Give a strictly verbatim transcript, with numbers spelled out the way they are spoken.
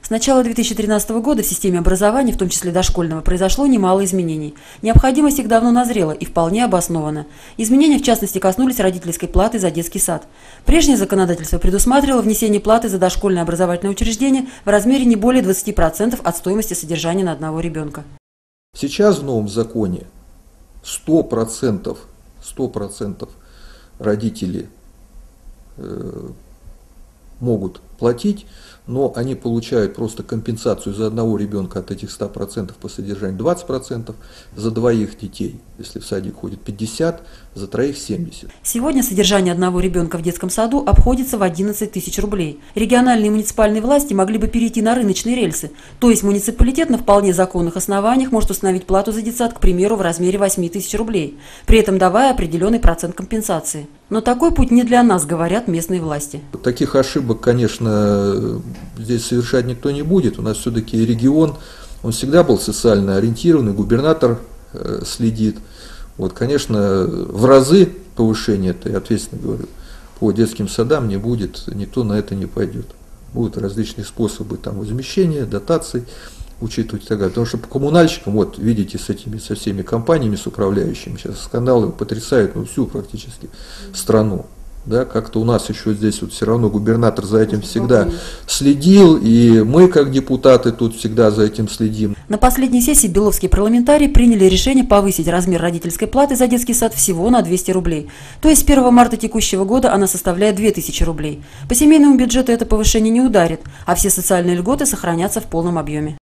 С начала две тысячи тринадцатого года в системе образования, в том числе дошкольного, произошло немало изменений. Необходимость их давно назрела и вполне обоснована. Изменения, в частности, коснулись родительской платы за детский сад. Прежнее законодательство предусматривало внесение платы за дошкольное образовательное учреждение в размере не более двадцати процентов от стоимости содержания на одного ребенка. Сейчас в новом законе сто процентов, сто процентов родители э, могут платить, но они получают просто компенсацию за одного ребенка от этих ста процентов по содержанию двадцать процентов, за двоих детей, если в садик ходит пятьдесят, за троих семьдесят. Сегодня содержание одного ребенка в детском саду обходится в одиннадцать тысяч рублей. Региональные и муниципальные власти могли бы перейти на рыночные рельсы, то есть муниципалитет на вполне законных основаниях может установить плату за детсад, к примеру, в размере восьми тысяч рублей, при этом давая определенный процент компенсации. Но такой путь не для нас, говорят местные власти. Таких ошибок, конечно, здесь совершать никто не будет. У нас все-таки регион, он всегда был социально ориентированный, губернатор э, следит. Вот, конечно, в разы повышения, это я ответственно говорю, по детским садам не будет, никто на это не пойдет. Будут различные способы там возмещения, дотаций, учитывать и так далее. Потому что по коммунальщикам, вот видите, с этими, со всеми компаниями, с управляющими, сейчас скандалы потрясают ну, всю практически страну. Да, как-то у нас еще здесь вот все равно губернатор за этим всегда следил, и мы, как депутаты, тут всегда за этим следим. На последней сессии беловские парламентарии приняли решение повысить размер родительской платы за детский сад всего на двести рублей. То есть с первого марта текущего года она составляет две тысячи рублей. По семейному бюджету это повышение не ударит, а все социальные льготы сохранятся в полном объеме.